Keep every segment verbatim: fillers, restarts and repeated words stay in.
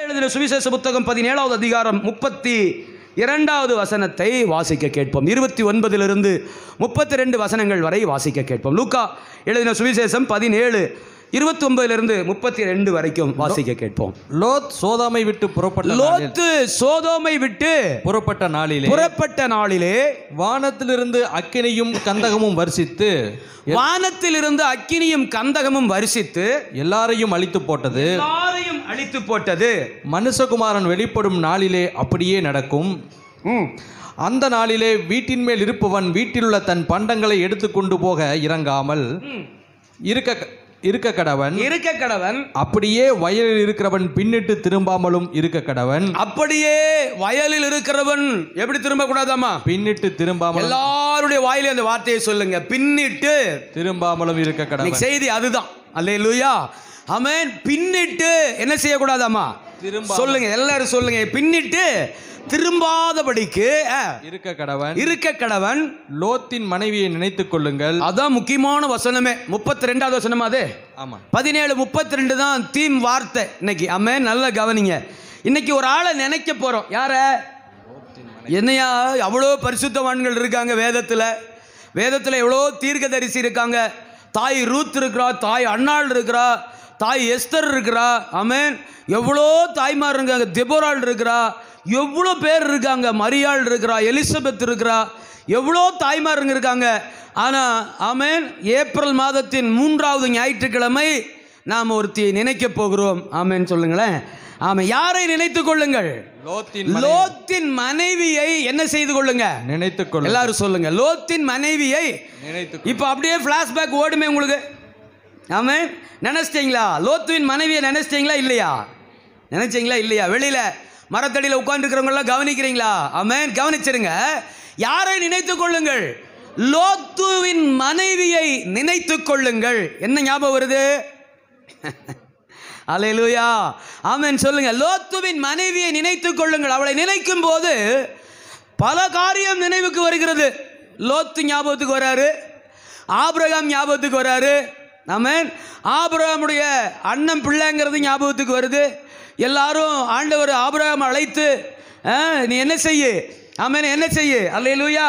எழுதின சுவிசேஷ புத்தகம் பதினேழாவது அதிகாரம் முப்பத்தி இரண்டாவது வசனத்தை வாசிக்க கேட்போம். இருபத்தி ஒன்பதிலிருந்து முப்பத்தி ரெண்டு வசனங்கள் வரை வாசிக்க கேட்போம். லூக்கா எழுதின சுவிசேஷம் பதினேழு இருபத்தி ஒன்பதிலிருந்து முப்பத்தி ரெண்டு வரைக்கும் வாசிக்க கேட்போம். லோத் சோதோமை விட்டு புறப்பட்ட லோத்து சோதோமை விட்டு புறப்பட்ட நாளிலே புறப்பட்ட நாளிலே வானத்திலிருந்து அக்கினியும் கந்தகமும் வருஷித்து வானத்திலிருந்து அக்கினியும் கந்தகமும் வருஷித்து எல்லாரையும் அழித்து போட்டது எல்லாரையும் அழித்து போட்டது. மனுஷகுமாரன் வெளிப்படும் நாளிலே அப்படியே நடக்கும். அந்த நாளிலே வீட்டின் மேல் இருப்பவன் வீட்டிலுள்ள தன் பண்டங்களை எடுத்துக்கொண்டு போக இறங்காமல் இருக்க இருக்க கடவன் இருக்க கடவன் அப்படியே வயலில் இருக்கிறவன் பின்னிட்டு திரும்பாமலும் இருக்க கடவன். அப்படியே வயலில் இருக்கிறவன் எப்படி திரும்ப கூடாதாமா? பின்னிட்டு திரும்பாமல். எல்லாருடைய வாயிலே அந்த வார்த்தையை சொல்லுங்க, பின்னிட்டு திரும்பாமலும் இருக்க கடவன். செய்தி அதுதான். அல்லேலூயா, ஆமென். பின்னிட்டு என்ன செய்யக்கூடாதாமா? சொல்லுங்க, எல்லாரும் சொல்லுங்க, பின்னிட்டு திரும்பாதபடிக்கு இருக்க கடவன் இருக்க கடவன். லோத்தின் மனைவியை நினைத்துக் கொள்ளுங்கள். அதான் முக்கியமான வசனமே. முப்பத்தி ரெண்டாவது வசனம் அது. ஆமா, பதினேழு முப்பத்தி ரெண்டு தான் தீம் வார்த்தை இன்னைக்கு. ஆமென். நல்லா கவனிங்க. இன்னைக்கு ஒரு ஆளை நினைக்க போறோம். யார? என்னையா, அவ்வளோ பரிசுத்தவான்கள் இருக்காங்க வேதத்தில். வேதத்தில் எவ்வளோ தீர்க்கதரிசி இருக்காங்க. தாய் ரூத் இருக்கிறா, தாய் அன்னாள் இருக்கிறா, தாய் எஸ்தர் இருக்கிறா. ஆமென். எவ்வளோ தாய்மார் இருக்காங்க. தெபோராள் இருக்கிறா, எவ்வளோ பேர் இருக்காங்க. மரியாள் இருக்கிறா, எலிசபெத் இருக்கிறா, எவ்வளோ தாய்மாருங்க இருக்காங்க. ஆனால் ஆமென், ஏப்ரல் மாதத்தின் மூன்றாவது ஞாயிற்றுக்கிழமை நாம் ஒருத்தி நினைக்க போகிறோம். ஆமென் சொல்லுங்களேன். ஆமாம், யாரை நினைத்துக் கொள்ளுங்கள்? லோத்தின் லோத்தின் மனைவியை என்ன செய்து கொள்ளுங்க? நினைத்துக் கொள்ளுங்க. எல்லாரும் சொல்லுங்க, லோத்தின் மனைவியை நினைத்து. இப்போ அப்படியே பிளாஷ்பேக் ஓடுமே உங்களுக்கு. ஆமென். நினைச்சிட்டீங்களா? லோத்துவின் மனைவியை நினைச்சிட்டீங்களா இல்லையா? நினைச்சீங்களா இல்லையா? வெளியில மரத்தடியில் உட்கார்ந்துருக்கிறவங்களாம் கவனிக்கிறீங்களா? ஆமென். கவனிச்சிருங்க. யாரை நினைத்துக் கொள்ளுங்கள்? லோத்துவின் மனைவியை நினைத்துக் கொள்ளுங்கள். என்ன ஞாபகம் வருது? அல்லேலூயா, ஆமென் சொல்லுங்க. லோத்துவின் மனைவியை நினைத்துக் கொள்ளுங்கள். அவளை நினைக்கும் போது பல காரியம் நினைவுக்கு வருகிறது. லோத்து ஞாபகத்துக்கு வராரு, ஆபிரகாம் ஞாபகத்துக்கு வராரு. ஆமென். ஆபிரகாமுடைய அண்ணன் பிள்ளைங்கிறது ஞாபகத்துக்கு வருது. எல்லாரும் ஆண்டவர் ஆபிரகாம் அழைத்து நீ என்ன செய்ய? ஆமென், என்ன செய்ய? அல்லேலூயா,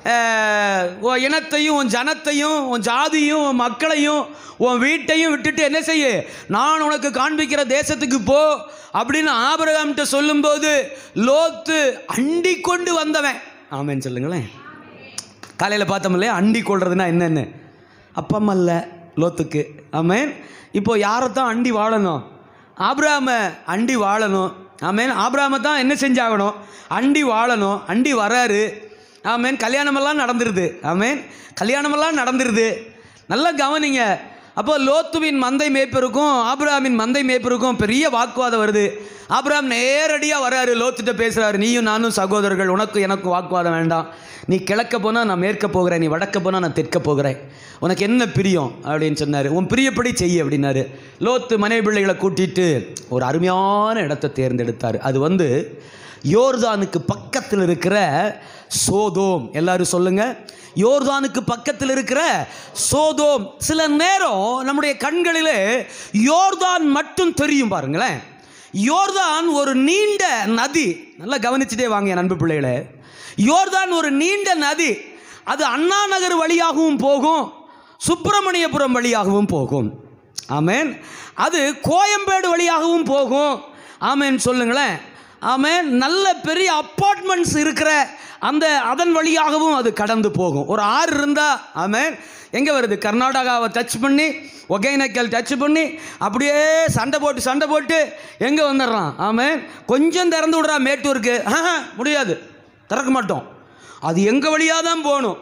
உன் இனத்தையும் உன் ஜனத்தையும் உன் ஜாதியும் உன் மக்களையும் உன் வீட்டையும் விட்டுட்டு என்ன செய்ய? நான் உனக்கு காண்பிக்கிற தேசத்துக்கு போ அப்படின்னு ஆபிரகாம்கிட்ட சொல்லும்போது லோத்து அண்டி கொண்டு வந்தவன். ஆமென் சொல்லுங்களேன். காலையில் பார்த்தோம் இல்லையா, அண்டி கொள்றதுன்னா என்னென்னு. அப்பா அம்மா இல்லை லோத்துக்கு. ஆமென். இப்போ யாரைத்தான் அண்டி வாழணும்? ஆபிரகாமை அண்டி வாழணும். ஆமென். ஆபிரகாமை தான் என்ன செஞ்சாகணும்? அண்டி வாழணும். அண்டி வராரு. ஆமென். கல்யாணமெல்லாம் நடந்துருது. ஆமென். கல்யாணமெல்லாம் நடந்துருது. நல்லா கவனிங்க. அப்போ லோத்துவின் மந்தை மேய்ப்பருக்கும் ஆபிரகாமின் மந்தை மேய்ப்பருக்கும் பெரிய வாக்குவாதம் வருது. ஆபிரகாம் நேரடியாக வராரு, லோத்துட்ட பேசுகிறாரு, நீயும் நானும் சகோதரர்கள், உனக்கு எனக்கும் வாக்குவாதம் வேண்டாம். நீ கிழக்க போனால் நான் மேற்க போகிறேன், நீ வடக்க போனால் நான் தெற்க போகிறேன், உனக்கு என்ன பிரியம் அப்படின்னு சொன்னார். உன் பிரியப்படி செய்ய அப்படின்னாரு. லோத்து மனைவி பிள்ளைகளை கூட்டிகிட்டு ஒரு அருமையான இடத்தை தேர்ந்தெடுத்தார். அது வந்து யோர்தானுக்கு பக்கத்தில் இருக்கிற சோதோம். எல்லாரும் சொல்லுங்க, யோர்தானுக்கு பக்கத்தில் இருக்கிற சோதோம். சில நேரம் நம்முடைய கண்களிலே யோர்தான் மட்டும் தெரியும். பாருங்களேன், யோர்தான் ஒரு நீண்ட நதி. நல்லா கவனிச்சுட்டே வாங்க என் அன்பு பிள்ளைகளே. யோர்தான் ஒரு நீண்ட நதி. அது அண்ணா நகர் வழியாகவும் போகும், சுப்பிரமணியபுரம் வழியாகவும் போகும். ஆமென். அது கோயம்பேடு வழியாகவும் போகும். ஆமென் சொல்லுங்களேன். ஆமென். நல்ல பெரிய அப்பார்ட்மெண்ட்ஸ் இருக்கிற அந்த அதன் வழியாகவும் அது கடந்து போகும். ஒரு ஆறு இருந்தால் ஆமென் எங்கே வருது? கர்நாடகாவை டச் பண்ணி ஒகேனக்கல் டச் பண்ணி அப்படியே சண்டை போட்டு சண்டை போட்டு எங்கே வந்துடுறான்? ஆமென். கொஞ்சம் திறந்து விடுறான் மேட்டூருக்கு. முடியாது, திறக்க மாட்டோம். அது எங்கள் வழியாக தான் போகணும்.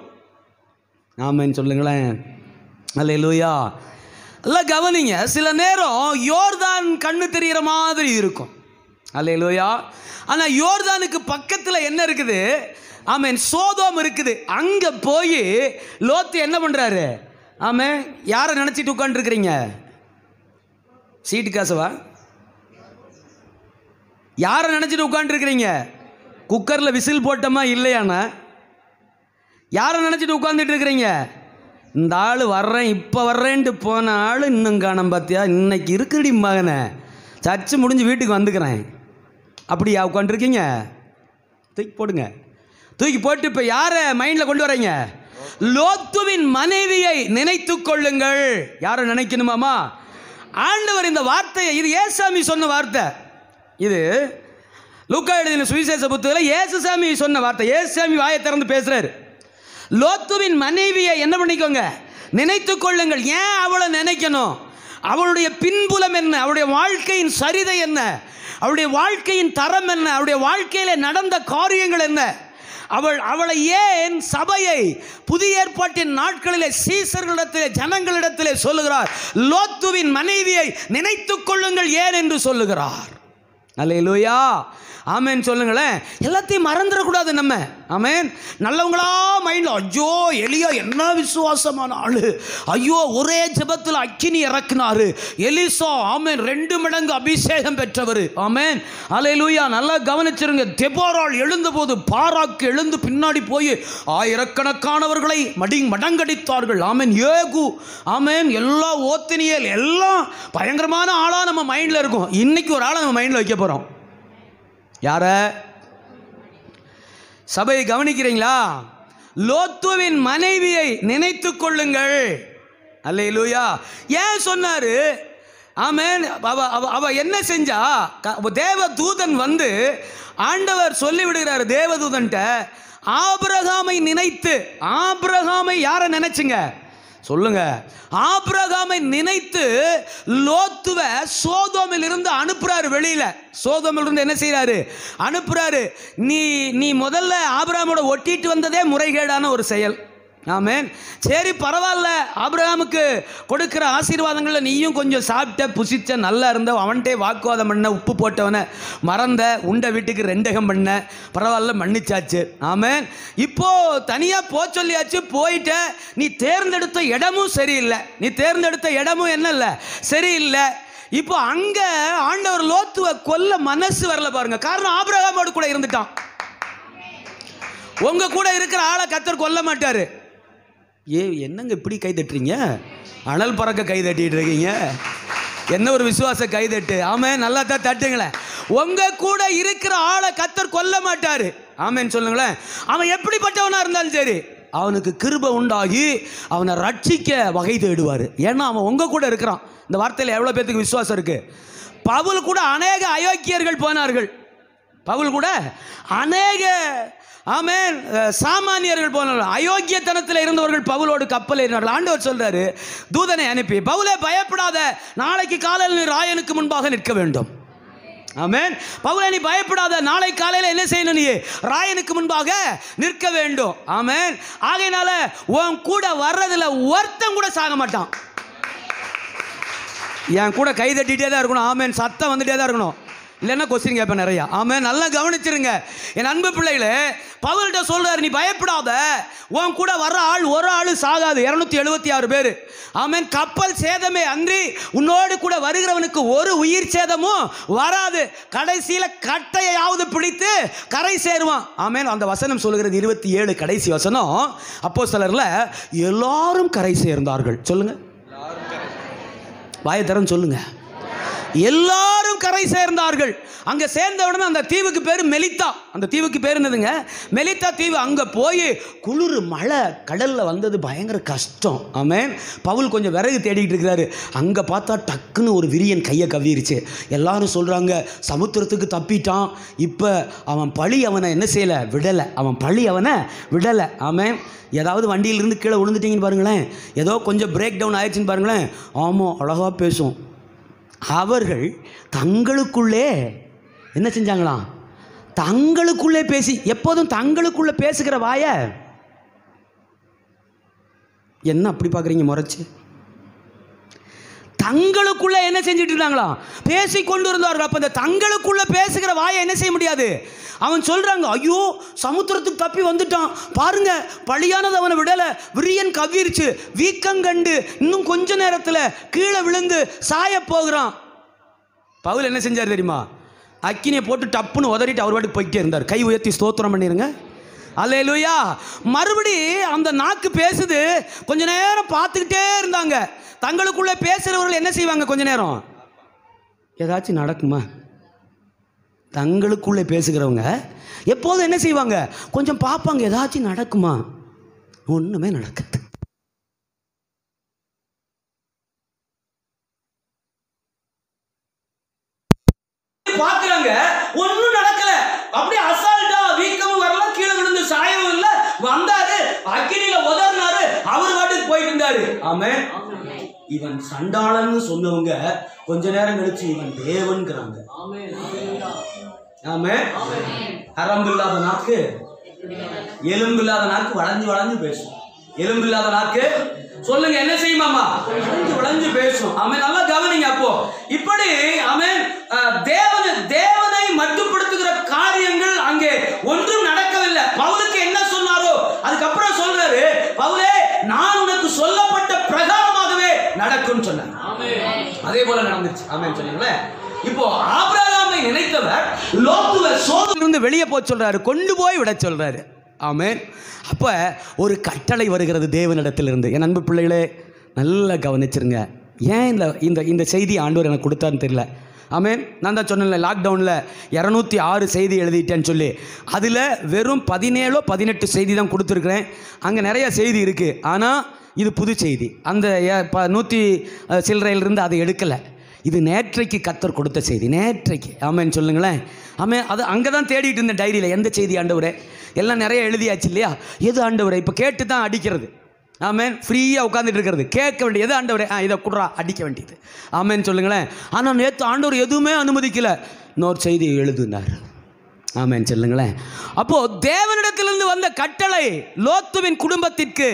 ஆமென் சொல்லுங்களேன். அல்லேலூயா. எல்லாம் கவனிங்க. சில நேரம் யோர்தான் கண்ணு தெரிகிற மாதிரி இருக்கும். அல்லேலூயா. ஆனால் யோர்தானுக்கு பக்கத்தில் என்ன இருக்குது? ஆமென், சோதோம் இருக்குது. அங்கே போய் லோத்து என்ன பண்ணுறாரு? ஆமென். யாரை நினச்சிட்டு உட்காந்துருக்கிறீங்க? சீட்டு காசுவா? யாரை நினச்சிட்டு உட்காந்துருக்கிறீங்க? குக்கரில் விசில் போட்டோமா இல்லையாண்ணா? யாரை நினச்சிட்டு உட்காந்துட்டு இருக்கிறீங்க? இந்த ஆள் வர்றேன் இப்போ வர்றேன்ட்டு போன ஆள் இன்னும் காணம் பார்த்தியா? இன்னைக்கு இருக்குடி மகனை, சர்ச்சு முடிஞ்சு வீட்டுக்கு வந்துக்கிறேன். அப்படியா உட்காந்துருக்கீங்க? தூக்கி போடுங்க. தூக்கி போட்டு இப்போ யாரை மைண்டில் கொண்டு வரீங்க? லோத்துவின் மனைவியை நினைத்து கொள்ளுங்கள். யாரை நினைக்கணுமாமா? ஆண்டவர் இந்த வார்த்தையை, இது ஏசாமி சொன்ன வார்த்தை. இது லூக்கா எழுதின சுவிசேஷ புத்தகத்தில் ஏசுசாமி சொன்ன வார்த்தை. ஏசுசாமி வாயை திறந்து பேசுறாரு. லோத்துவின் மனைவியை என்ன பண்ணிக்கோங்க? நினைத்து கொள்ளுங்கள். ஏன் அவளை நினைக்கணும்? அவளுடைய பின்புலம் என்ன? அவளுடைய வாழ்க்கையின் சரிதை என்ன? அவளுடைய வாழ்க்கையின் தரம் என்ன? அவளுடைய வாழ்க்கையில் நடந்த காரியங்கள் என்ன? அவள் அவளை ஏன் சபையை புதிய ஏற்பாட்டின் நாட்களிலே சீசர்களிடத்திலே ஜனங்களிடத்திலே சொல்லுகிறார், லோத்துவின் மனைவியை நினைத்து கொள்ளுங்கள் ஏன் என்று சொல்லுகிறார்? அல்லேலூயா, ஆமேன் சொல்லுங்களேன். எல்லாத்தையும் மறந்துடக்கூடாது நம்ம. ஆமேன். நல்லவங்களா மைண்டில், ஐயோ எலியா என்ன விசுவாசமான ஆளு, ஐயோ ஒரே ஜெபத்தில் அக்கினி இறக்குனாரு எலிசா, ஆமேன் ரெண்டு மடங்கு அபிஷேகம் பெற்றவர். ஆமேன், அல்லேலூயா. நல்லா கவனிச்சிருங்க. தெபோராள் எழுந்தபோது பாராக்கு எழுந்து பின்னாடி போய் ஆயிரக்கணக்கானவர்களை மடி மடங்கடித்தார்கள். ஆமேன். ஏகு, ஆமேன், எல்லா ஓத்தினியல் எல்லாம் பயங்கரமான ஆளா நம்ம மைண்டில் இருக்கும். இன்னைக்கு ஒரு ஆளை நம்ம மைண்டில் வைக்க போறோம். யார? சபையை கவனிக்கிறீங்களா? லோத்துவின் மனைவியை நினைத்து கொள்ளுங்கள். அல்லேலூயா. ஏன் சொன்னாரு? ஆமென். அவ அவ என்ன செஞ்சா? தேவ தூதன் வந்து ஆண்டவர் சொல்லிவிடுகிறார் தேவதூதன்ட்ட, ஆபிரகாமை நினைத்து. ஆபிரகாமை யாரை நினைச்சுங்க சொல்லுங்க? ஆபிரகாமை நினைத்து லோத்துவை சோதோமில் இருந்து அனுப்புறாரு. வெளியில சோதோமில் இருந்து என்ன செய்யறாரு? அனுப்புறாரு. நீ நீ முதல்ல ஆபிரகாமோட ஒட்டிட்டு வந்ததே முறைகேடான ஒரு செயல். ஆமென். சரி பரவாயில்ல, ஆபிரகாமுக்கு கொடுக்கிற ஆசீர்வாதங்களில் நீயும் கொஞ்சம் சாப்பிட்ட புசிச்ச நல்லா இருந்த, அவன்கிட்டே வாக்குவாதம் பண்ண, உப்பு போட்டவனை மறந்த, உண்ட வீட்டுக்கு ரெண்டகம் பண்ண, பரவாயில்ல மன்னிச்சாச்சு. ஆமென். இப்போ தனியாக போ சொல்லியாச்சு, போயிட்ட. நீ தேர்ந்தெடுத்த இடமும் சரியில்லை. நீ தேர்ந்தெடுத்த இடமும் என்ன இல்லை, சரியில்லை. இப்போ அங்க ஆண்டவர் லோத்துவை கொல்ல மனசு வரல பாருங்க. காரணம் ஆபிரகாமோடு கூட இருந்துட்டான். உங்க கூட இருக்கிற ஆளை கர்த்தர் கொல்ல மாட்டாரு. ஏ என்னங்க இப்படி கை தட்டுறீங்க? அனல் பறக்க கை தட்டிட்டு இருக்கீங்க. என்ன ஒரு விசுவாச கை தட்டு. ஆமென். நல்லா தான் தட்டுங்களேன். உங்க கூட இருக்கிற ஆளை கர்த்தர் கொல்ல மாட்டாரு. ஆமென் சொல்லுங்களேன். அவன் எப்படிப்பட்டவனா இருந்தாலும் சரி, அவனுக்கு கிருபை உண்டாகி அவனை ரட்சிக்க வகை தேடுவார். ஏன்னா அவன் உங்க கூட இருக்கிறான். இந்த வார்த்தையில் எவ்வளோ பேத்துக்கு விசுவாசம் இருக்கு? பவுல் கூட அநேக அயோக்கியர்கள் போனார்கள். பவுல் கூட அநேக, ஆமென், சாமானியர்கள் போனார்கள். அயோக்கியத்தனத்தில் இருந்தவர்கள் பவுலோடு கப்பல் ஏறினார்கள். ஆண்டவர் சொல்றாரு தூதனை அனுப்பி, பவுலே பயப்படாத, நாளைக்கு காலையில் நீ ராயனுக்கு முன்பாக நிற்க வேண்டும். ஆமென். பவுலே நீ பயப்படாத, நாளை காலையில் என்ன செய்யணும்? நீ ராயனுக்கு முன்பாக நிற்க வேண்டும். ஆமென். ஆகையினால உன் கூட வர்றதுல ஒருத்தன் கூட சாக மாட்டான். என் கூட கை தட்டிகிட்டே தான் இருக்கணும். ஆமென். சத்தம் வந்துட்டே தான் இருக்கணும். இல்லைன்னா கொஸ்டின் கேட்பேன் நிறையா. ஆமென். நல்லா கவனிச்சிருங்க என் அன்பு பிள்ளைகளே. பவுல்கிட்ட சொல்றாரு, நீ பயப்படாத, உன் கூட வர்ற ஆள் ஒரு ஆள் சாகாது. இருநூத்தி எழுபத்தி ஆறு பேர். ஆமென். கப்பல் சேதமே அன்றி உன்னோடு கூட வருகிறவனுக்கு ஒரு உயிர் சேதமும் வராது. கடைசியில் கட்டையாவது பிடித்து கரை சேருவான். ஆமென். அந்த வசனம் சொல்லுகிறது இருபத்தி ஏழு கடைசி வசனம். அப்போஸ்தலர்ல எல்லாரும் கரை சேர்ந்தார்கள். சொல்லுங்க, வாயை திறந்து சொல்லுங்க. எல்லாரும் கரை சேர்ந்தார்கள். அங்க சேர்ந்த உடனே அந்த தீவுக்கு பேரு மெலித்தா. அந்த தீவுக்கு பேர் என்னதுங்க? மெலித்தா தீவு. அங்க போய் குளிர், மழை, கடல்ல வந்தது பயங்கர கஷ்டம். ஆமென். பவுல் கொஞ்சம் விறகு தேடிட்டு இருக்கிறாரு. அங்க பார்த்தா டக்குன்னு ஒரு விரியன் கையை கவ்விருச்சு. எல்லாரும் சொல்றாங்க சமுத்திரத்துக்கு தப்பிட்டான். இப்ப அவன் பழி அவனை என்ன செய்யல, விடலை. அவன் பழி அவனை விடலை. ஆமென். ஏதாவது வண்டியிலிருந்து கீழே விழுந்துட்டீங்கன்னு பாருங்களேன், ஏதோ கொஞ்சம் பிரேக் டவுன் ஆயிடுச்சுன்னு பாருங்களேன். ஆமாம், அழகா பேசும். அவர்கள் தங்களுக்குள்ளே என்ன செஞ்சாங்களாம்? தங்களுக்குள்ளே பேசி, எப்போதும் தங்களுக்குள்ளே பேசுகிற வாய என்ன அப்படி பார்க்குறீங்க முறைச்சு? தங்களுக்குள்ள என்ன செஞ்சுட்டு இருந்தாங்களாம்? பேசி கொண்டு இருந்தார்கள். அப்போ இந்த தங்களுக்குள்ள பேசுகிற வாயை என்ன செய்ய முடியாது? அவன் சொல்றாங்க, ஐயோ சமுத்திரத்துக்கு தப்பி வந்துட்டான் பாருங்க, பழியானது அவனை விடலை, விரியன் கவ்விருச்சு, வீக்கம் கண்டு இன்னும் கொஞ்ச நேரத்தில் கீழே விழுந்து சாய போகிறான். பவுல் என்ன செஞ்சார் தெரியுமா? அக்கினியை போட்டு டப்புன்னு உதறிட்டு அவர் பாட்டுக்கு போய்கிட்டே இருந்தார். கை உயர்த்தி ஸ்தோத்திரம் பண்ணிருங்க. அல்லேலூயா. மறுபடி அந்த நாக்கு பேசுது. கொஞ்ச நேரம் பார்த்துக்கிட்டே இருந்தாங்க. தங்களுக்குள்ளே பேசுகிறவர்கள் என்ன செய்வாங்க? கொஞ்ச நேரம் ஏதாச்சும் நடக்குமா? தங்களுக்குள்ளே பேசுகிறவங்க எப்போதும் என்ன செய்வாங்க, கொஞ்சம் பார்ப்பாங்க ஏதாச்சும் நடக்குமா, ஒன்றுமே நடக்காது. பார்க்குறாங்க ஒன்றும் நடக்கல, அப்படியே அசால்ட்டா, வீக்கமும் வரல, கீழே விழுந்து சாயவும் இல்லை, வந்தாரு அக்கினியில உதறினாரு, அவர் வாட்டுக்கு போயிட்டு இருந்தாரு. ஆமென். இவன் சண்டாளன்னு சொன்னவங்க கொஞ்ச நேரம் கழிச்சு இவன் தேவன்கிறாங்க. ஆமென். அரம்பு இல்லாத நாக்கு, எலும்பு இல்லாத நாக்கு வளைஞ்சு வளைஞ்சு பேசும். எலும்பு இல்லாத நாக்கு சொல்லுங்க என்ன செய்யுமாமா, வளைஞ்சு வளைஞ்சு பேசும். ஆமென். நல்லா கவனிங்க. அப்போ இப்படி ஆமென், தேவனை தேவனை மட்டுப்படுத்துகிற காரியங்கள் அங்கே ஒன்றும் நடக்கவில்லை. பவுலுக்கு என்ன சொன்னாரோ அதுக்கப்புறம் சொல்றாரு, பவுலே நான் உனக்கு சொல்லப்பட்ட பிரகாரமாகவே நடக்கும் சொன்னார். அதே போல நடந்துச்சு. ஆமென் சொன்னீங்களே. இப்போ ஆபிரகாமை நினைத்தவர் லோத்துவை சோதனையிலிருந்து வெளியே போக சொல்றாரு, கொண்டு போய் விட சொல்றாரு. ஆமென். அப்போ ஒரு கட்டளை வருகிறது தேவனிடத்திலிருந்து. என் அன்பு பிள்ளைகளே நல்லா கவனிச்சிருங்க. ஏன் இந்த இந்த இந்த செய்தி ஆண்டவர் எனக்கு கொடுத்தான்னு தெரியல. ஆமென். நான் தான் சொன்னேன்ல, லாக்டவுனில் இரநூத்தி ஆறு செய்தி எழுதிட்டேன்னு சொல்லி, அதில் வெறும் பதினேழோ பதினெட்டு செய்தி தான் கொடுத்துருக்குறேன். அங்கே நிறைய செய்தி இருக்குது, ஆனால் இது புது செய்தி. அந்த நூற்றி சில்லறையிலிருந்து அதை எடுக்கலை. இது நேற்றைக்கு கர்த்தர் கொடுத்த செய்தி, நேற்றைக்கு. ஆமென் சொல்லுங்களேன். ஆமென். அது அங்கே தான் தேடிட்டு இருந்தேன் டைரியில், எந்த செய்தி ஆண்டவரே, எல்லாம் நிறைய எழுதியாச்சு இல்லையா, எது ஆண்டவரே, இப்போ கேட்டு தான் அடிக்கிறது. ஆமென். ஃப்ரீயாக உட்காந்துட்டு இருக்கிறது, கேட்க வேண்டியது எது ஆண்டவரே, ஆ இதை குடுறா, அடிக்க வேண்டியது. ஆமென் சொல்லுங்களேன். ஆனால் நேற்று ஆண்டவர் எதுவுமே அனுமதிக்கலை, இன்னொரு செய்தி எழுதுனார். ஆமென் சொல்லுங்களேன். அப்போது தேவனிடத்திலிருந்து வந்த கட்டளை லோத்துவின் குடும்பத்திற்கு,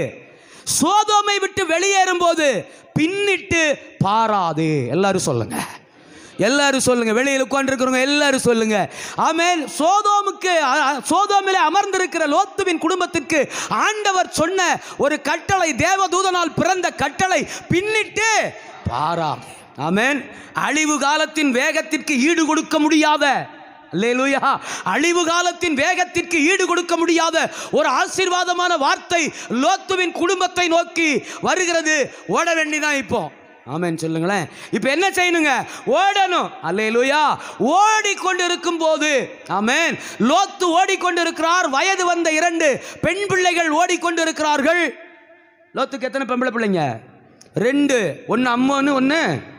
சோதோமை விட்டு வெளியேறும் போது பின்னிட்டு பாராது. எல்லாரும் சொல்லுங்க, எல்லாரும் சொல்லுங்க, வெளியில் உட்கார்ந்திருக்கிறவங்க எல்லாரும் சொல்லுங்க. ஆமென். சோதோமுக்கு, சோதோமிலே அமர்ந்திருக்கிற லோத்துவின் குடும்பத்திற்கு ஆண்டவர் சொன்ன ஒரு கட்டளை, தேவதூதனால் பிறந்த கட்டளை, பின்னிட்டு பாராது. ஆமென். அழிவு காலத்தின் வேகத்திற்கு ஈடு கொடுக்க முடியாத, அல்லேலூயா, அழிவு காலத்தின் வேகத்திற்கு ஈடு கொடுக்க முடியாத ஒரு ஆசீர்வாதமான வார்த்தை லோத்துவின் குடும்பத்தை நோக்கி வருகிறது. ஓட வேண்டிதான் இப்போ. ஆமென் சொல்லுங்களேன். இப்போ என்ன செய்யணுங்க, ஓடணும். அல்லேலூயா. ஓடிக்கொண்டிருக்கும் போது, ஆமென், லோத்து ஓடிக்கொண்டிருக்கிறார். வயது வந்த இரண்டு பெண் பிள்ளைகள் ஓடிக்கொண்டிருக்கிறார்கள். லோத்துக்கு எத்தனை பெண்பிள்ளை பிள்ளைங்க? ரெண்டு. ஒன்று அம்மோன்னு, ஒன்று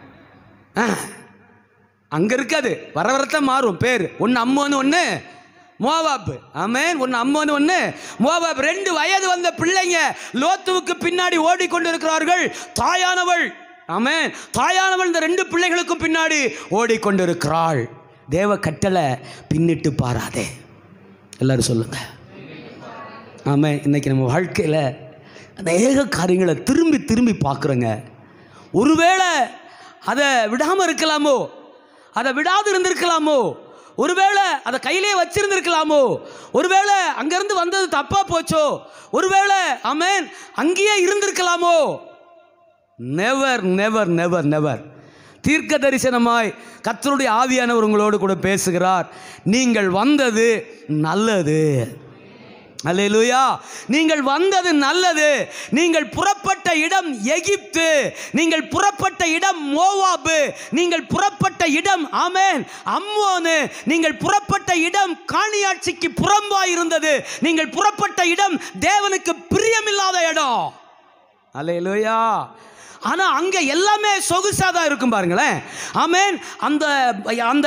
அங்கே இருக்காது, வர வரத்தான் மாறும் பேர். ஒன்று அம்மோன்னு, ஒன்று மோவாப். ஆமென். ஒன்று அம்மோன்னு, ஒன்று மோவாப். ரெண்டு வயது வந்த பிள்ளைங்க லோத்துவுக்கு பின்னாடி ஓடிக்கொண்டிருக்கிறார்கள். தாயானவள், ஆமென், தாயானவள் இந்த ரெண்டு பிள்ளைகளுக்கும் பின்னாடி ஓடிக்கொண்டிருக்கிறாள். தேவ கட்டளை, பின்னிட்டு பாராதே. எல்லாரும் சொல்லுங்க. ஆமென். இன்னைக்கு நம்ம வாழ்க்கையில் அநேக காரியங்களை திரும்பி திரும்பி பார்க்குறோங்க. ஒருவேளை அதை விடாமல் இருக்கலாமோ, அதை விடாது இருந்திருக்கலாமோ, ஒருவேளை அதை கையிலே வச்சிருந்திருக்கலாமோ, ஒருவேளை அங்கேருந்து வந்தது தப்பா போச்சோ, ஒருவேளை ஆமென் அங்கேயே இருந்திருக்கலாமோ. Never never never never. தீர்க்க தரிசனமாய் கர்த்தருடைய ஆவியானவர் உங்களோடு கூட பேசுகிறார். நீங்கள் வந்தது நல்லது. அல்லேலூயா. நீங்கள் வந்தது நல்லது. நீங்கள் புறப்பட்ட இடம் எகிப்து, நீங்கள் புறப்பட்ட இடம் மோவாபு, நீங்கள் புறப்பட்ட இடம் ஆமென் அம்மோனு, நீங்கள் புறப்பட்ட இடம் காணியாட்சிக்கு புறம்பாய் இருந்தது, நீங்கள் புறப்பட்ட இடம் தேவனுக்கு பிரியமில்லாத இடம். அல்லேலூயா. ஆனால் அங்கே எல்லாமே சொகுசாதான் இருக்கும் பாருங்களேன். ஆமென். அந்த அந்த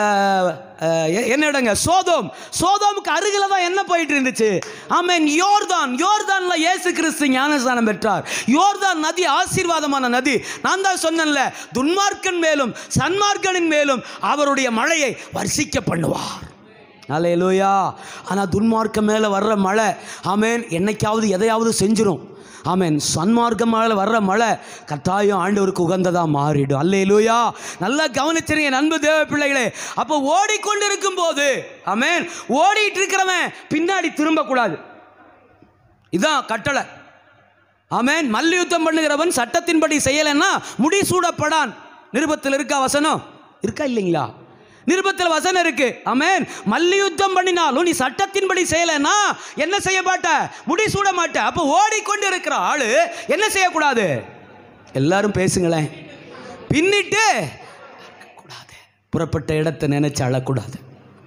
என்ன இடங்க, சோதோம். சோதோமுக்கு அருகில் தான் என்ன போயிட்டு இருந்துச்சு, ஆமென், யோர்தான். யோர்தான்ல இயேசு கிறிஸ்து ஞானஸ்நானம் பெற்றார். யோர்தான் நதி ஆசீர்வாதமான நதி. நான் தான் சொன்னேன்ல, துன்மார்க்கன் மேலும் சன்மார்க்கனின் மேலும் அவருடைய மழையை வர்ஷிக்க பண்ணுவார். அல்லேலூயா. ஆனால் துன்மார்க்கம் மேலே வர்ற மழை ஆமென் என்னைக்காவது எதையாவது செஞ்சிடும். ஆமென். சன்மார்க்கம் மேலே வர்ற மழை கட்டாயம் ஆண்டவருக்கு உகந்ததாக மாறிடும். அல்லேலூயா. நல்லா கவனிச்சிருங்க நண்பு தேவ பிள்ளைகளே. அப்போ ஓடிக்கொண்டிருக்கும் போது ஆமென், ஓடிட்டு இருக்கிறவன் பின்னாடி திரும்பக்கூடாது. இதுதான் கட்டளை. ஆமென். மல்யுத்தம் பண்ணுகிறவன் சட்டத்தின்படி செய்யலைன்னா முடிசூடப்படான். நிருபத்தில் இருக்கா வசனம்? இருக்கா இல்லைங்களா? நிருபத்தில் வசனம் இருக்கு. ஆமென். மல்யுத்தம் பண்ணினாலும் நீ சட்டத்தின்படி செய்யலைன்னா என்ன செய்ய மாட்ட, முடிசூட மாட்ட. அப்போ ஓடிக்கொண்டு இருக்கிற ஆளு என்ன செய்யக்கூடாது? எல்லாரும் பேசுங்களேன். பின்னிட்டு கூடாது. புறப்பட்ட இடத்தை நினைச்சு அழக்கூடாது.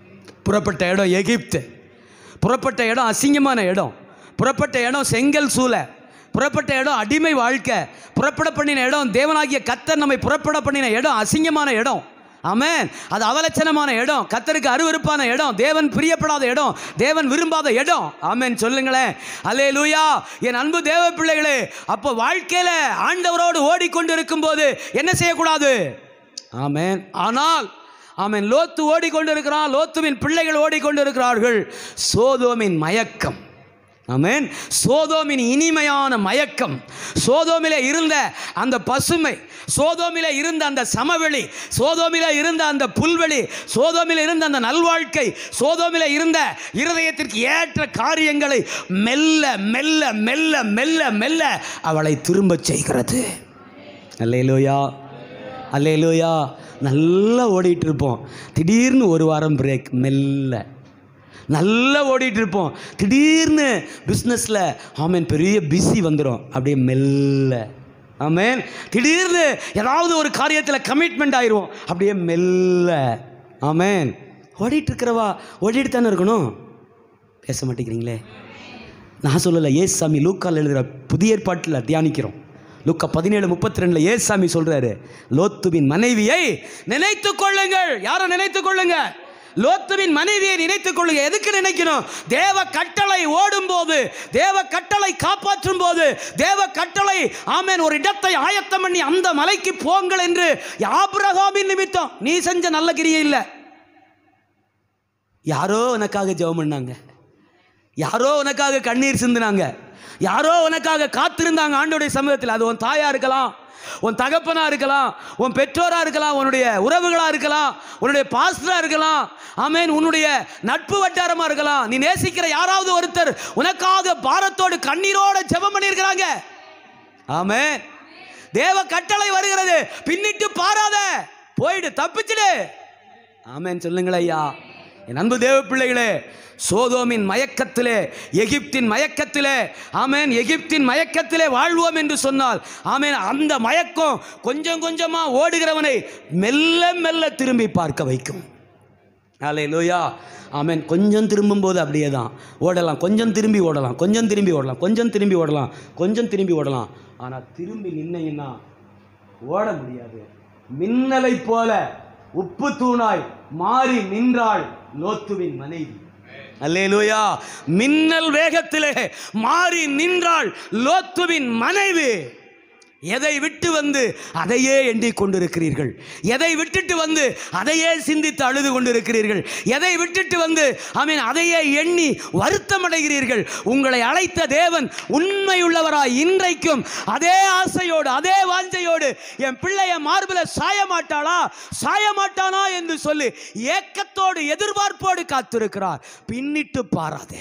புறப்பட்ட இடம் எகிப்து, புறப்பட்ட இடம் அசிங்கமான இடம், புறப்பட்ட இடம் செங்கல் சூளை, புறப்பட்ட இடம் அடிமை வாழ்க்கை, புறப்பட பண்ணின இடம் தேவனாகிய கர்த்தர் நம்மை புறப்பட பண்ணின இடம் அசிங்கமான இடம். ஆமென். அது அவலட்சணமான இடம், கர்த்தருக்கு அருவருப்பான இடம், தேவன் பிரியப்படாத இடம், தேவன் விரும்பாத இடம். ஆமென் சொல்லுங்களேன். அல்லேலூயா. என் அன்பு தேவ பிள்ளைகளே, அப்போ வாழ்க்கையில் ஆண்டவரோடு ஓடிக்கொண்டு இருக்கும் போது என்ன செய்யக்கூடாது? ஆமென். ஆனால் ஆமென், லோத்து ஓடிக்கொண்டு இருக்கிறான், லோத்துவின் பிள்ளைகள் ஓடிக்கொண்டு இருக்கிறார்கள். சோதோமின் மயக்கம், ஆமென், சோதோமின் இனிமையான மயக்கம், சோதோமிலே இருந்த அந்த பசுமை, சோதோமிலே இருந்த அந்த சமவெளி, சோதோமிலே இருந்த அந்த புல்வெளி, சோதோமிலே இருந்த அந்த நல்வாழ்க்கை, சோதோமிலே இருந்த இருதயத்திற்கு ஏற்ற காரியங்களை மெல்ல மெல்ல மெல்ல மெல்ல மெல்ல அவளை திரும்பச் செய்கிறது. அல்லேலூயா, அல்லேலூயா. நல்லா ஓடிட்டு இருப்போம், திடீர்னு ஒரு வாரம் பிரேக், மெல்ல நல்லா ஓடிட்டு இருப்போம், திடீர்னு பிஸ்னஸில் ஆமென் பெரிய பிஸி வந்துடும், அப்படியே மெல்ல. ஆமென். திடீர்னு ஏதாவது ஒரு காரியத்தில் கமிட்மெண்ட் ஆயிடுவோம், அப்படியே மெல்ல. ஆமென். ஓடிட்டு இருக்கிறவா ஓடிட்டு தானே இருக்கணும். பேச மாட்டேங்கிறீங்களே. நான் சொல்லலை, ஏசாமி லூக்கால் எழுதுகிற புதிய ஏற்பாட்டில் தியானிக்கிறோம். லூக்கா பதினேழு முப்பத்தி ரெண்டுல ஏசாமி சொல்றாரு, லோத்துவின் மனைவியை நினைத்து கொள்ளுங்கள். யாரை நினைத்து கொள்ளுங்க? லோத்துவின் மனைவியை நினைத்துக் கொள்ளுங்க. எதுக்கு நினைக்கணும்? தேவ கட்டளை ஓடும் போது, தேவ கட்டளை காப்பாற்றும் போது, தேவ கட்டளை ஆமென் ஒரு இடத்தை ஆயத்தம் பண்ணி அந்த மலைக்கு போங்கள் என்று ஆபிரகாமின் நிமித்தம் நீ செஞ்ச நல்ல கிரியை இல்லை. யாரோ உனக்காக ஜெபம் பண்ணாங்க, யாரோ உனக்காக கண்ணீர் சிந்தினாங்க, யாரோ உனக்காக காத்திருந்தாங்க ஆண்டவருடைய சமூகத்தில். அது உன் தாயா இருக்கலாம், உன் தகப்பனா இருக்கலாம், உன் பெற்றோரா இருக்கலாம், உன்னுடைய உறவுகளா இருக்கலாம், உன்னுடைய பாஸ்டரா இருக்கலாம், ஆமென், உன்னுடைய நட்பு வட்டாரமா இருக்கலாம். நீ நேசிக்கிற யாராவது ஒருத்தர் உனக்காக பாரத்தோடு கண்ணீரோட ஜெபம் பண்ணியிருக்கிறாங்க. ஆமென். தேவ கட்டளை வருகிறது, பின்னிட்டு பாராத, போயிடு, தப்பிச்சிடு. ஆமென் சொல்லுங்களே ஐயா. என் அன்பு தேவ பிள்ளைகளே, சோதோமின் மயக்கத்திலே, எகிப்தின் மயக்கத்திலே, ஆமென், எகிப்தின் மயக்கத்திலே வாழ்வோம் என்று சொன்னால், ஆமென், அந்த மயக்கம் கொஞ்சம் கொஞ்சமா ஓடுகிறவனை மெல்ல மெல்ல திரும்பி பார்க்க வைக்கும். அல்லேலூயா. ஆமென். கொஞ்சம் திரும்பும் போது அப்படியே தான் ஓடலாம், கொஞ்சம் திரும்பி ஓடலாம், கொஞ்சம் திரும்பி ஓடலாம், கொஞ்சம் திரும்பி ஓடலாம், கொஞ்சம் திரும்பி ஓடலாம். ஆனால் திரும்பி நின்னீங்கன்னா ஓட முடியாது. மின்னலை போல உப்பு தூணாய் மாறி நின்றாள் லோத்துவின் மனைவி. அல்லேலூயா. மின்னல் வேகத்திலே மாறி நின்றாள் லோத்துவின் மனைவி. எதை விட்டு வந்து அதையே எண்ணிக் கொண்டிருக்கிறீர்கள்? எதை விட்டுட்டு வந்து அதையே சிந்தித்து அழுது கொண்டிருக்கிறீர்கள்? எதை விட்டுட்டு வந்து ஆமென் அதையே எண்ணி வருத்தம் அடைகிறீர்கள்? உங்களை அழைத்த தேவன் உண்மையுள்ளவராய் இன்றைக்கும் அதே ஆசையோடு, அதே வாஞ்சையோடு என் பிள்ளைய மார்பில சாய மாட்டாளா, சாய மாட்டானா என்று சொல்லி ஏக்கத்தோடு எதிர்பார்ப்போடு காத்திருக்கிறார். பின்னிட்டு பாராதே.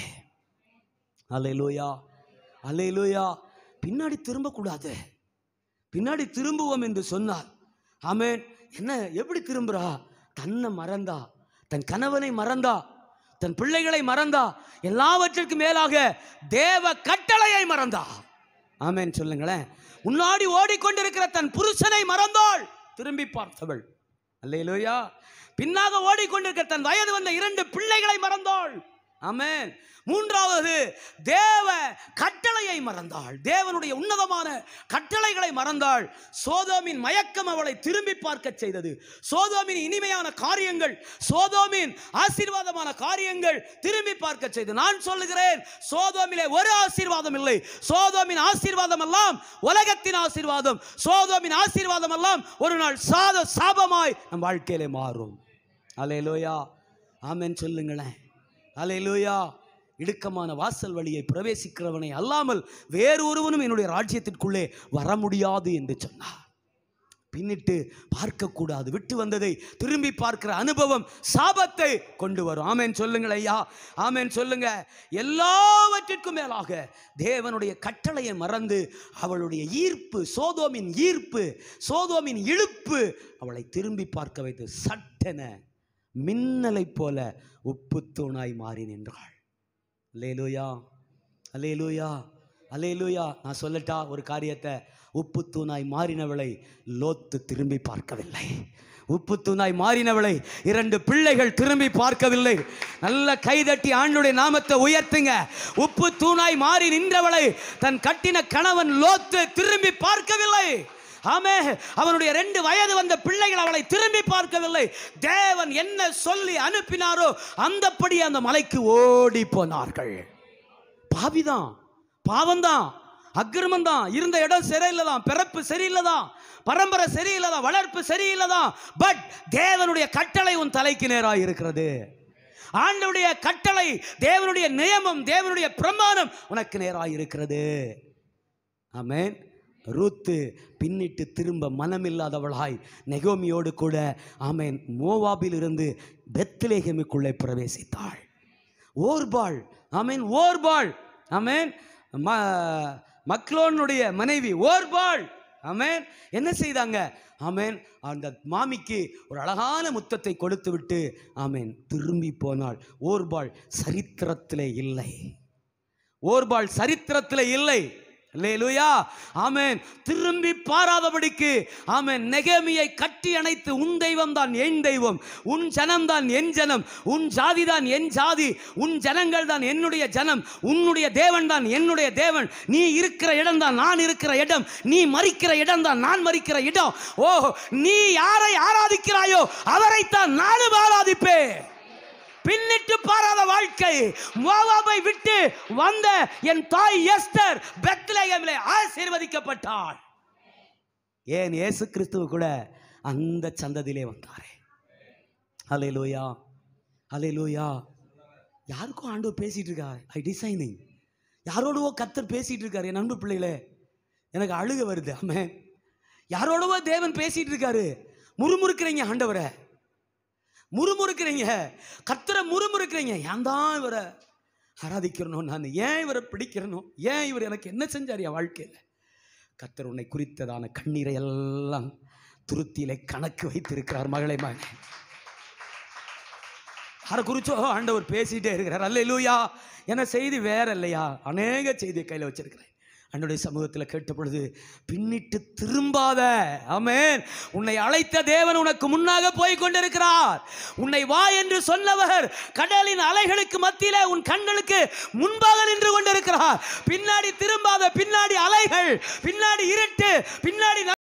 அல்லேலூயா, அல்லேலூயா. பின்னாடி திரும்பக்கூடாது. பின்னாடி திரும்புவோம் என்று சொன்னார். ஆமென். என்ன, எப்படி திரும்புறா? தன்னை மறந்தா, தன் கணவனை மறந்தா, தன் பிள்ளைகளை மறந்தா, எல்லாவற்றிற்கும் மேலாக தேவ கட்டளையை மறந்தா. ஆமென் சொல்லுங்களேன். முன்னாடி ஓடிக்கொண்டிருக்கிற தன் புருஷனை மறந்தாள், திரும்பி பார்த்தவள். அல்லேலூயா. பின்னாக ஓடிக்கொண்டிருக்கிற தன் வயது வந்த இரண்டு பிள்ளைகளை மறந்தாள். ஆமென். மூன்றாவது தேவ கட்டளையை மறந்தாள், தேவனுடைய உன்னதமான கட்டளைகளை மறந்தாள். சோதோமின் மயக்கம் அவளை திரும்பி பார்க்க செய்தது. சோதோமின் இனிமையான காரியங்கள், சோதோமின் ஆசீர்வாதமான காரியங்கள் திரும்பி பார்க்க செய்தது. நான் சொல்லுகிறேன், சோதோமிலே ஒரு ஆசீர்வாதம் இல்லை. சோதோமின் ஆசீர்வாதம் எல்லாம் உலகத்தின் ஆசீர்வாதம். சோதோமின் ஆசீர்வாதம் எல்லாம் ஒரு நாள் சாத சாபமாய் நம் வாழ்க்கையிலே மாறும். அல்லேலூயா. ஆமென் சொல்லுங்களேன். அல்லேலூயா. இடுக்கமான வாசல் வழியை பிரவேசிக்கிறவனை அல்லாமல் வேறு ஒருவனும் என்னுடைய ராஜ்யத்திற்குள்ளே வர முடியாது என்று சொன்னார். பின்னிட்டு பார்க்கக்கூடாது. விட்டு வந்ததை திரும்பி பார்க்கிற அனுபவம் சாபத்தை கொண்டு வரும். ஆமென் சொல்லுங்கள் ஐயா. ஆமென் சொல்லுங்க. எல்லாவற்றிற்கும் மேலாக தேவனுடைய கட்டளையை மறந்து அவளுடைய ஈர்ப்பு, சோதோமின் ஈர்ப்பு, சோதோமின் இழுப்பு அவளை திரும்பி பார்க்க வைத்து சட்டென மின்னலை போல உப்பு தூணாய் மாறி நின்றாள். அல்லேலூயா, அல்லேலூயா, அல்லேலூயா. நான் சொல்லட்டா ஒரு காரியத்தை? உப்பு தூணாய் மாறினவளை லோத்து திரும்பி பார்க்கவில்லை. உப்பு தூணாய் மாறினவளை இரண்டு பிள்ளைகள் திரும்பி பார்க்கவில்லை. நல்ல கைதட்டி ஆண்டவருடைய நாமத்தை உயர்த்துங்க. உப்பு தூணாய் மாறி நின்றவளை தன் கட்டின கணவன் லோத்து திரும்பி பார்க்கவில்லை. ஆமே, அவனுடைய ரெண்டு வயது வந்த பிள்ளைகள் அவளை திரும்பி பார்க்கவில்லை. தேவன் என்ன சொல்லி அனுப்பினாரோ அந்தப்படி அந்த மலைக்கு ஓடி போனார்கள். பாவிதான், பாவம்தான், அக்கிரமம் தான், இருந்த இடம் சரியில்லைதான், பிறப்பு சரியில்லைதான், பரம்பரை சரியில்லைதான், வளர்ப்பு சரியில்லைதான். பட் தேவனுடைய கட்டளை உன் தலைக்கு நேராக இருக்கிறது. ஆண்டவருடைய கட்டளை, தேவனுடைய நியமம், தேவனுடைய பிரமாணம் உனக்கு நேராக இருக்கிறது. ஆமென். ரூத்து பின்னிட்டு திரும்ப மனமில்லாதவளாய் நெகோமியோடு கூட ஆமென் மோவாபில் இருந்து பெத்லேகேமுக்குள்ளே பிரவேசித்தாள். ஓர்பாள், ஆமென், ஓர்பாள், ஆமென், மக்லோனுடைய மனைவி ஓர்பாள், ஆமென், என்ன செய்தாங்க? ஆமென், அந்த மாமிக்கு ஒரு அழகான முத்தத்தை கொடுத்து விட்டு ஆமென் திரும்பி போனாள். ஓர்பாள் சரித்திரத்திலே இல்லை. ஓர்பாள் சரித்திரத்திலே இல்லை. அல்லேலூயா, ஆமென். திரும்பி பாராதபடிக்கு ஆமென் நெகேமியை கட்டி அணைத்து, உன் தெய்வம் தான் என் தெய்வம், உன் ஜனம் தான் என் ஜனம், உன் ஜாதி தான் என் ஜாதி, உன் ஜனங்கள் தான் என்னுடைய ஜனம், உன்னுடைய தேவன் தான் என்னுடைய தேவன், நீ இருக்கிற இடம் தான் நான் இருக்கிற இடம், நீ மரிக்கிற இடம் தான் நான் மரிக்கிற இடம். ஓ, நீ யாரை ஆராதிக்கிறாயோ அவரைத்தான் நானும் ஆராதிப்பேன். பின்னிட்டு பாராத வாழ்க்கை. மோவாபை விட்டு வந்த என் தாய் எஸ்தர் பெத்லெகேமிலே ஆசீர்வதிக்கப்பட்டாள். ஏன்? இயேசு கிறிஸ்துவ கூட அந்த சந்ததியிலே வந்தாரே. ஹல்லேலூயா, ஹல்லேலூயா. யாருக்கும் ஆண்டவர் பேசிட்டு இருக்காரு. ஐ டிசைனிங் யாரோடவோ கர்த்தர் பேசிட்டு இருக்காரு. என் அன்பு பிள்ளைகளே, எனக்கு அழுக வருது. ஆமென். யாரோடவோ தேவன் பேசிட்டு இருக்காரு. முறுமுறுக்கிறீங்க ஆண்டவரை, முறுமுறுக்கிறீங்க, கர்த்தரை முறுமுறுக்கிறீங்க. ஏன் தான் இவரை ஆராதிக்கிறனோ, நான் ஏன் இவரை பிடிக்கிறனோ, ஏன் இவர் எனக்கு என்ன செஞ்சார் என் வாழ்க்கையில்? கர்த்தர் உன்னை குறித்ததான கண்ணீரை எல்லாம் துருத்தியிலே கணக்கு வைத்திருக்கிறார். மகளை மகன் யாரை குறிச்சோ ஆண்டவர் பேசிட்டே இருக்கிறார். அல்லேலூயா. என்ன செய்தி வேற இல்லையா? அநேக செய்தியை கையில் வச்சிருக்கிறேன். அன்றைய சமூகத்தில் கேட்ட பொழுது பின்னிட்டு திரும்பாத. ஆமென். உன்னை அழைத்த தேவன் உனக்கு முன்னாக போய் கொண்டிருக்கிறார். உன்னை வா என்று சொன்னவர் கடலின் அலைகளுக்கு மத்தியிலே உன் கண்களுக்கு முன்பாக நின்று கொண்டிருக்கிறார். பின்னாடி திரும்பாத. பின்னாடி அலைகள், பின்னாடி இருட்டு, பின்னாடி